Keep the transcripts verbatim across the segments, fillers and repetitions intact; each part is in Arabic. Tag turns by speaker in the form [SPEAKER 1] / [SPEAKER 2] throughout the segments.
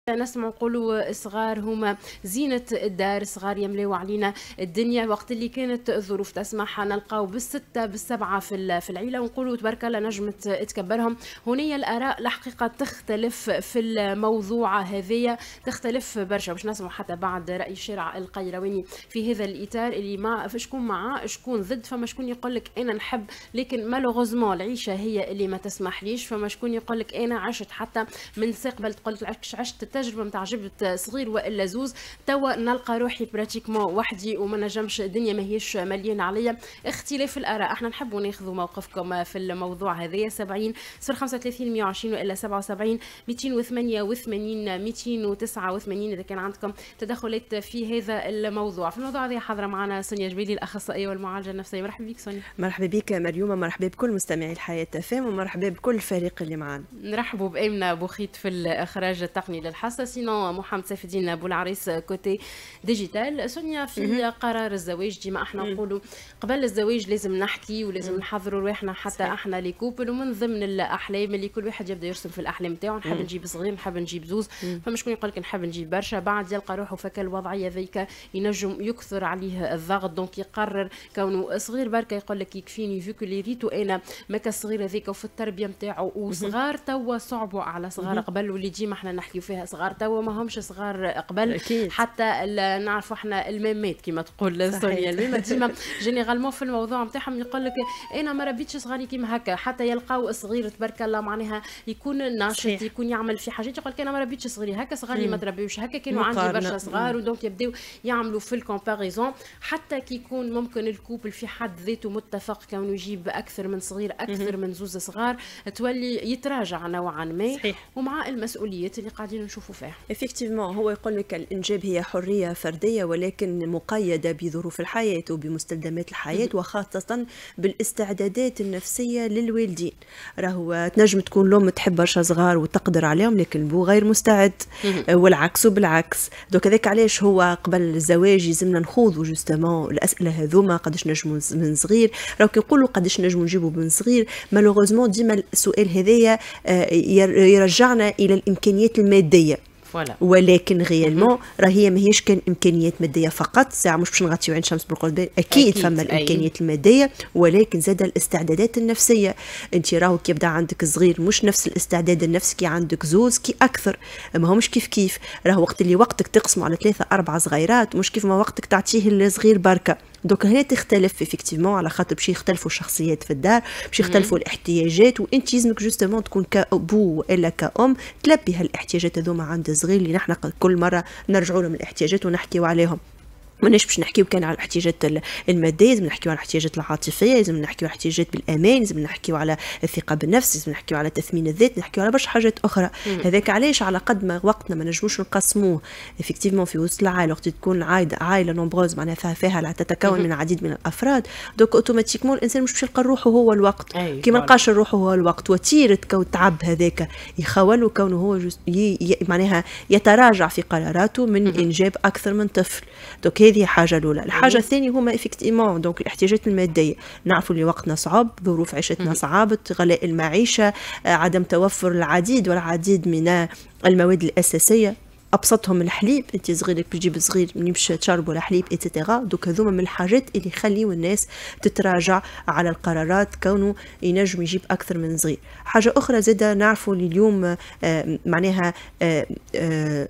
[SPEAKER 1] نسمع نقولوا صغار هما زينة الدار، صغار يملاو علينا الدنيا. وقت اللي كانت الظروف تسمح نلقاو بالستة بالسبعة في في العيلة ونقولوا تبارك الله نجمت تكبرهم. هنية الآراء الحقيقة تختلف في الموضوع هذايا، تختلف برشا. باش نسمعوا حتى بعد رأي الشارع القيرواني في هذا الإطار اللي ما شكون معاه شكون ضد. فما شكون يقول لك أنا نحب لكن مالوغوزمون العيشة هي اللي ما تسمحليش. فما شكون يقول لك أنا عشت حتى من ساقبل تقول لك عشت التجربه نتاع جبت صغير والا زوز، توا نلقى روحي براتيكمون وحدي وما نجمش، الدنيا ماهيش مليانه عليا. اختلاف الاراء، احنا نحبوا ناخذوا موقفكم في الموضوع هذايا. سبعين صفر خمسة وثلاثين مية وعشرين والا سبعة وسبعين مئتين وثمانية وثمانين مئتين وتسعة وثمانين اذا كان عندكم تدخلات في هذا الموضوع. في الموضوع هذا حاضره معنا سونيا جبيلي الاخصائيه والمعالجه النفسيه. مرحبا بك سونيا.
[SPEAKER 2] مرحبا بك مريومه، مرحبا بكل مستمعي الحياه تفاهم، ومرحبا بكل الفريق اللي معنا.
[SPEAKER 1] نرحبوا بامنه بوخيت في الاخراج التقني للحصه، سينو محمد سيف الدين ابو العريس كوتي ديجيتال. سونيا في قرار الزواج ديما احنا نقولوا قبل الزواج لازم نحكي ولازم نحضروا رواحنا حتى صحيح. احنا لي كوبل، ومن ضمن الاحلام اللي كل واحد يبدا يرسم في الاحلام نتاعو، نحب نجيب صغير نحب نجيب زوز. فما شكون يقول لك نحب نجيب برشا، بعد يلقى روحه فك الوضعيه ذيك ينجم يكثر عليه الضغط، دونك يقرر كونه صغير بركه يقول لك يكفيني فيكو اللي ريتو انا ماكا الصغير هذيك وفي التربيه نتاعو. وصغار توا صعبوا على صغار قبل، واللي ديما احنا نحكيو فيها صغار توا ما همش صغار قبل أكيد. حتى نعرفوا احنا المامات كما تقول سونيا، المامات ديما جينيرالمون في الموضوع نتاعهم يقول لك انا ما ربيتش صغاري كيما هكا، حتى يلقاو صغير تبارك الله معناها يكون ناشط يكون يعمل في حاجات يقول لك انا ما ربيتش صغيري هكا، صغاري ما تربيوش هكا، كانوا عندي برشا صغار. ودونك يبداو يعملوا في الكومباريزون حتى كي يكون ممكن الكوبل في حد ذاته متفق كونه يجيب اكثر من صغير اكثر من زوز صغار، تولي يتراجع نوعا ما صحيح. ومع المسؤوليات اللي قاعدين نشوفوا فيها
[SPEAKER 2] افكتيفمون هو يقول لك الانجاب هي حريه فرديه ولكن مقيده بظروف الحياه وبمستلزمات الحياه وخاصه بالاستعدادات النفسيه للوالدين. راهو تنجم تكون الام تحب برشا صغار وتقدر عليهم لكن البو غير مستعد، والعكس وبالعكس. دوك هذاك علاش هو قبل الزواج يلزمنا نخوضوا جوستومون الاسئله هذوما، قداش نجموا من صغير. راهو كي نقولوا قداش نجموا نجيبوا من صغير، مالوغوزمون ديما السؤال هذايا يرجعنا الى الامكانيات الماديه
[SPEAKER 1] فوالا.
[SPEAKER 2] ولكن غيالمون راهي ماهيش كان امكانيات ماديه فقط، ساعه مش باش نغطيو عين شمس بالقرب، اكيد, أكيد فما الامكانيات الماديه ولكن زاد الاستعدادات النفسيه. انت راهو كي يبدا عندك صغير مش نفس الاستعداد النفسي كي عندك زوز كي اكثر، ما همش كيف كيف. راهو وقت اللي وقتك تقسمه على ثلاثه اربعه صغيرات مش كيف ما وقتك تعطيه الصغير بركه. دوك هنا تختلف افكتيفمون على خاطر باش يختلفوا الشخصيات في الدار، باش يختلفوا الاحتياجات، وانت لازمك جوستومون تكون كابو الا كأم تلبي هالاحتياجات هذوما عند صغير اللي نحن كل مره نرجعوا لهم الاحتياجات ونحكيوا عليهم. ماناش باش نحكيو كان على الاحتياجات الماديه، لازم نحكيو على الاحتياجات العاطفيه، لازم نحكيو على الاحتياجات بالامان، لازم نحكيو على الثقه بالنفس، لازم نحكيو على تثمين الذات، نحكيو على برشا حاجات اخرى. هذاك علاش على قد ما وقتنا ما نجموش نقسموه افكتيفمون في وسط العائله، وقت تكون عائله عائله نومبروز معناها فيها فيها تتكون من العديد من الافراد، دوك اوتوماتيكمون الانسان مش باش يلقى روحه هو الوقت. كي ما لقاش روحه هو الوقت وتيره كون تعب هذاك يخول كونه هو معناها يتراجع في قراراته من انجاب اكثر من طفل. دوك هذه حاجه الاولى. الحاجه الثانيه هما افكتيمون دونك الاحتياجات الماديه. نعرفوا اللي وقتنا صعب، ظروف عيشتنا صعبت، غلاء المعيشه، عدم توفر العديد والعديد من المواد الاساسيه، ابسطهم الحليب. انت صغيرك بتجيب صغير يمش تشربوا الحليب ايتترا. دوك هذوما من الحاجات اللي يخليوا الناس تتراجع على القرارات كونه ينجم يجيب اكثر من صغير. حاجه اخرى زاده نعرفوا اللي اليوم آه معناها آه آه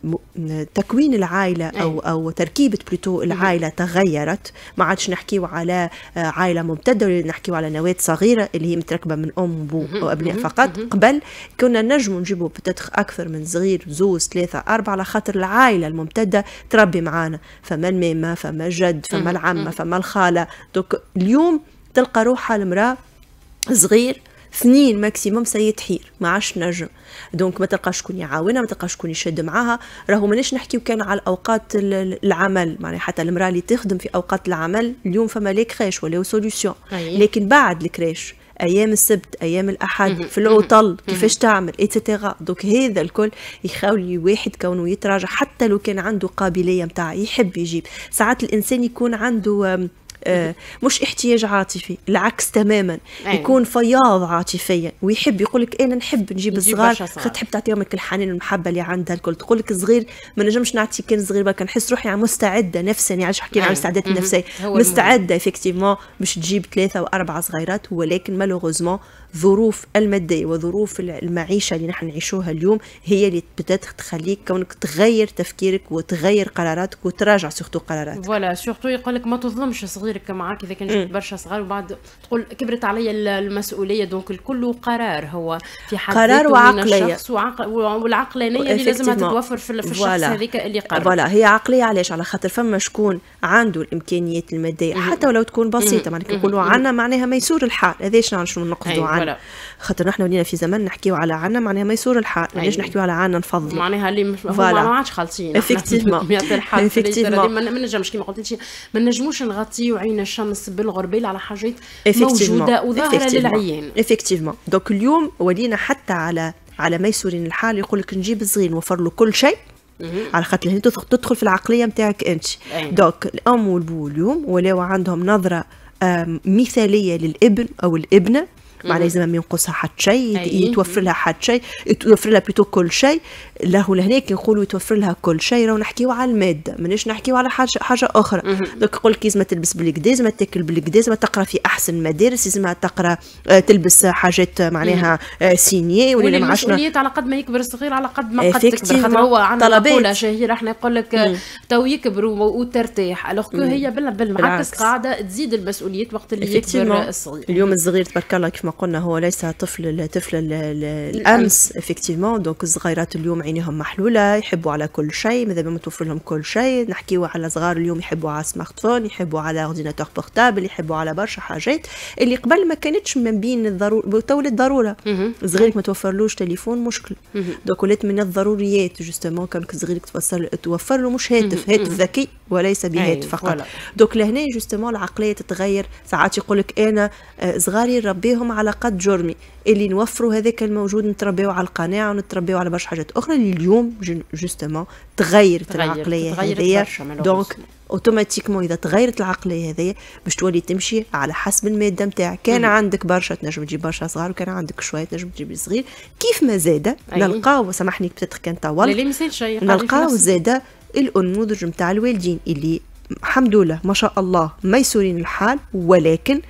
[SPEAKER 2] تكوين العائله او او تركيبه بلوتو العائله تغيرت. ما عادش نحكيو على آه عائله ممتده، ولا نحكيو على نواه صغيره اللي هي متركبه من ام وبو وابناء فقط. قبل كنا نجموا نجيبوا بتدخ اكثر من صغير، زوز ثلاثه اربعه، على خاطر العائله الممتده تربي معانا، فما المامه فما جد فما العمه فما الخاله. دوك اليوم تلقى روحها المراه صغير اثنين ماكسيموم سيتحير ما عادش نجم. دونك ما تلقاش شكون يعاونها، ما تلقاش شكون يشد معاها. راهو ماناش نحكيو كان على اوقات العمل، معناها حتى المراه اللي تخدم في اوقات العمل اليوم فما لي كريش ولا سوليوشن، لكن بعد الكريش ايام السبت ايام الاحد في العطل كيفاش تعمل ايتترا. دوك هذا الكل يخاول واحد كونه يتراجع حتى لو كان عنده قابليه نتاع يحب يجيب. ساعات الانسان يكون عنده آه مش احتياج عاطفي، العكس تماما. يكون فياض عاطفيا ويحب يقول لك انا نحب نجيب الصغار، تحب تعطيهم لك الحنان والمحبه اللي عندها الكل. تقول لك صغير ما نجمش نعطي كان صغير برك نحس روحي مستعده نفسيا، يعني حكينا عن الاستعداد النفسي، مستعده افكتيفمون باش تجيب ثلاثه واربعه صغيرات، ولكن مالوغوزمون ظروف الماديه وظروف المعيشه اللي نحن نعيشوها اليوم هي اللي بدات تخليك كونك تغير تفكيرك وتغير قراراتك وتراجع سورتو قراراتك.
[SPEAKER 1] فوالا سورتو يقول لك ما تظلمش صغيرك معاك، اذا كان جبت برشا صغار وبعد تقول كبرت علي المسؤوليه، دونك الكل قرار هو في حد
[SPEAKER 2] قرار وعقليه
[SPEAKER 1] وعقل والعقلانيه اللي لازمها تتوفر في الشخص هذيك اللي قرر.
[SPEAKER 2] فوالا هي عقليه علاش؟ على خاطر فما شكون عنده الامكانيات الماديه حتى ولو تكون بسيطه، معناها نقولوا عنا معناها ميسور الحال، هذاش شنو نقصدوا عنا، خاطر نحن ولينا في زمن نحكيو على عنا معناها ميسور الحال، علاش نحكيو على عنا نفضل
[SPEAKER 1] معناها اللي مش ما عادش خالصين
[SPEAKER 2] افكتيفمون
[SPEAKER 1] افكتيفمون ما نجمش كيما قلت ما نجموش نغطيو عين الشمس بالغربال على حاجات موجوده وظاهره للعيان
[SPEAKER 2] افكتيفمون. دوك اليوم ولينا حتى على على ميسورين الحال يقول لك نجيب صغير نوفر له كل شيء على خاطر هي تدخل في العقليه نتاعك انت. دوك الام والبو اليوم ولاو عندهم نظره مثاليه للابن او الابنه، ما لازم ما ينقصها حد شيء، يتوفر لها حد شيء، يتوفر لها بيتو كل شيء. له لهناك نقولوا يتوفر لها كل شيء، راهو نحكيو على الماده ماناش نحكيو على حاجه حاجه اخرى. دونك يقول لك لازم تلبس بالكدا، لازم تاكل بالكدا، لازم تقرا في احسن مدارس، لازم تقرا تلبس حاجات معناها سينيه
[SPEAKER 1] ولا المسؤوليات على قد ما يكبر الصغير على قد ما قد تكبر. خاطر هو عندنا مقوله شهيره احنا يقول لك تو يكبر وترتاح، الوغ هي بالعكس قاعده تزيد المسؤوليات وقت اللي يكبر الصغير.
[SPEAKER 2] اليوم الصغير تبارك الله كيف ما قلنا هو ليس طفل الطفل الامس افكتيفمون. دونك الصغيرات اليوم عينيهم محلوله، يحبوا على كل شيء، ماذا بما توفر لهم كل شيء. نحكيوا على صغار اليوم يحبوا على سمارت فون، يحبوا على اورديناتور بورتابل، يحبوا على برشا حاجات اللي قبل ما كانتش من بين الضروره تولد ضروره. صغيرك ما توفرلوش تليفون مشكل، دونك ولات من الضروريات جوستومون كانك صغيرك توصل توفر له مش هاتف، هاتف ذكي وليس بهاتف فقط. دونك لهنا جوستومون العقليه تتغير. ساعات يقول لك انا صغاري نربيهم على قد جرمي، اللي نوفروا هذاك الموجود نتربيو على القناعه ونتربيو على برشا حاجات اخرى اللي اليوم جوستومون تغيرت العقليه هذيا. دونك اوتوماتيكمون اذا تغيرت العقليه هذيا باش تولي تمشي على حسب الماده نتاعك. كان عندك برشا تنجم تجيب برشا صغار، وكان عندك شويه تنجم تجيب صغير. كيف ما زاد نلقاو، سامحني بتاتر كان طول، نلقاو زاد الانموذج نتاع الوالدين اللي الحمد لله ما شاء الله ميسورين الحال، ولكن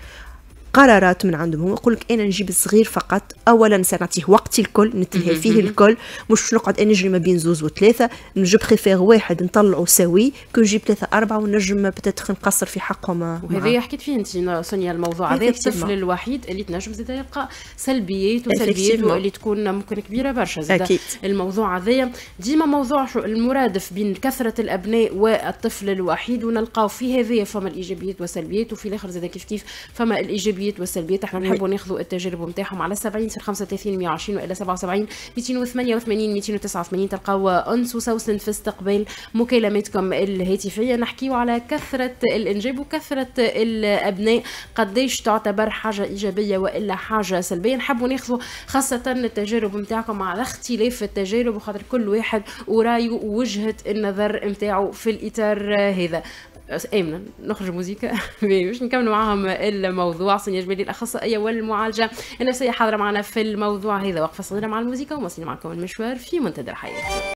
[SPEAKER 2] قرارات من عندهم. هم يقول لك انا نجيب الصغير فقط، اولا سنعطيه وقتي الكل نتلهي فيه الكل، مش نقعد انا نجري ما بين زوز وثلاثه. نجيب بريفير واحد نطلعه سوي كون نجيب ثلاثه اربعه ونجم بتاتخ نقصر في حقهم.
[SPEAKER 1] وهذا حكيت فيه انت سونيا الموضوع هذا الطفل الوحيد اللي تنجم زاد يلقى سلبيات وسلبيات اللي تكون ممكن كبيره برشا زاد. الموضوع هذا ديما موضوع المرادف بين كثره الابناء والطفل الوحيد، ونلقاو في هذا فما الايجابيات والسلبيات، وفي الاخر زاد كيف كيف فما الايجابيات والسلبيات. احنا نحبوا ناخذوا التجارب نتاعهم على سبعين صفر خمسة وثلاثين مية وعشرين والا سبعة وسبعين مئتين وثمانية وثمانين مئتين وتسعة وثمانين. تلقاو انس وسوسن في استقبال مكالماتكم الهاتفيه. نحكيو على كثره الانجاب وكثره الابناء قديش تعتبر حاجه ايجابيه والا حاجه سلبيه. نحبوا ناخذوا خاصه التجارب نتاعكم على اختلاف التجارب، وخاطر كل واحد ورايه ووجهه النظر نتاعو في الاطار هذا. امنا نخرج موزيكا باش نكملوا معاهم الموضوع. سونيا جبالي الاخصائيه والمعالجه النفسيه حاضره معنا في الموضوع هذا. وقفه صغيره مع الموزيكا ومواصلين معكم المشوار في منتدى الحياه.